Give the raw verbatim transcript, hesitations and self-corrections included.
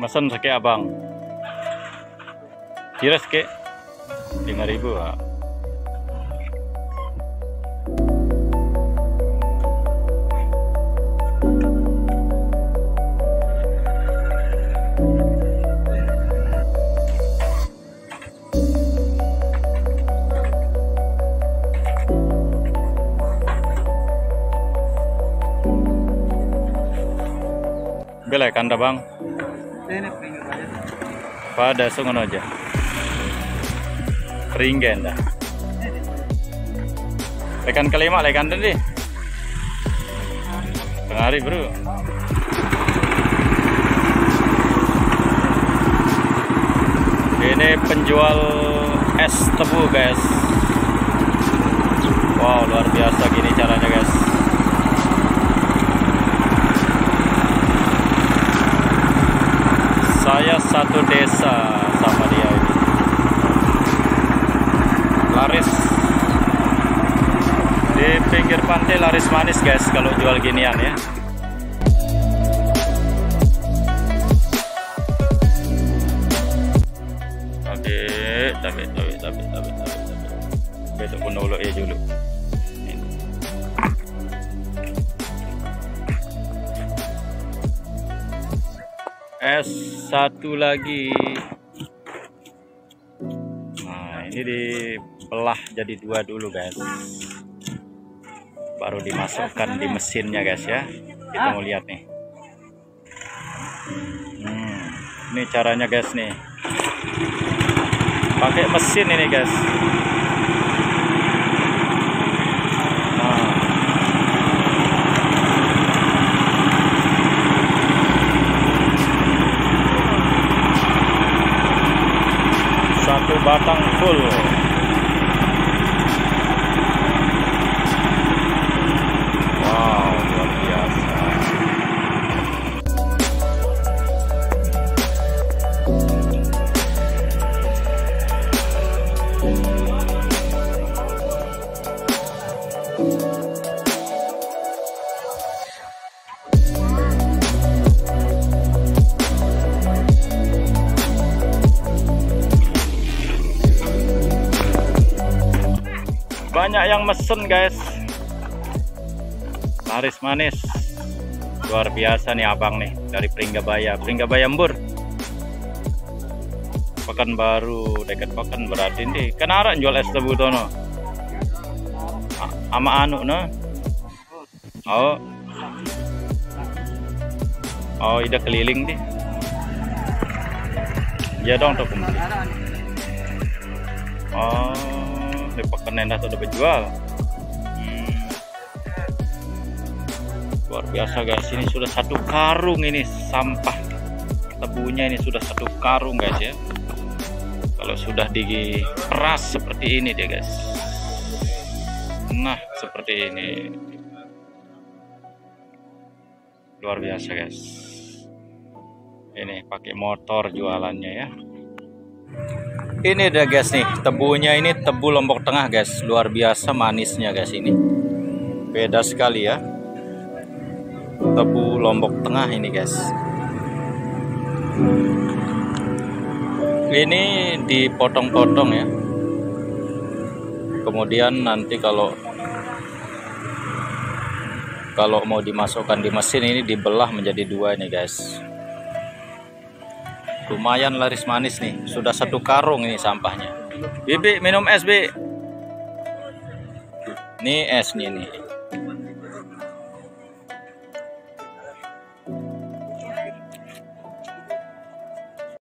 Mesen seke abang. Kira seke lima ribu. Ah. Bela kanda bang. Pada sungun aja. Ringgen dah. Ikan kelima ikan tadi. Tengah hari bro. Ini penjual es tebu guys. Wow luar biasa gini caranya guys. Saya satu desa sama dia ini. Laris di pinggir pantai, laris manis guys kalau jual ginian ya. Oke, tapi tapi tapi tapi tapi besok pun dulu ya dulu. Es satu lagi. Nah ini dibelah jadi dua dulu guys, baru dimasukkan di mesinnya guys ya. Kita mau lihat nih. Hmm, ini caranya guys nih, pakai mesin ini guys. Satu batang full. Wow, luar biasa. Banyak yang mesen guys, laris manis luar biasa nih abang nih dari Pringgabaya, Pringgabaya Embur, Pekanbaru, dekat Pekan berarti nih. Kenapa jual es tebu tono? Ama anu no? Oh, oh ida keliling deh. Ya dong tuh pembeli. Oh. Di Pekan Endah sudah berjual. Hmm. Luar biasa guys, ini sudah satu karung ini sampah tebunya, ini sudah satu karung guys ya. Kalau sudah diperas seperti ini dia guys. Nah seperti ini. Luar biasa guys. Ini pakai motor jualannya ya. Ini ada guys nih, tebunya ini tebu Lombok Tengah guys, luar biasa manisnya guys ini. Beda sekali ya. Tebu Lombok Tengah ini guys. Ini dipotong-potong ya. Kemudian nanti kalau kalau mau dimasukkan di mesin ini dibelah menjadi dua nih guys. Lumayan laris manis nih, sudah satu karung ini sampahnya. Bibi minum es bi. Ini es nih nih.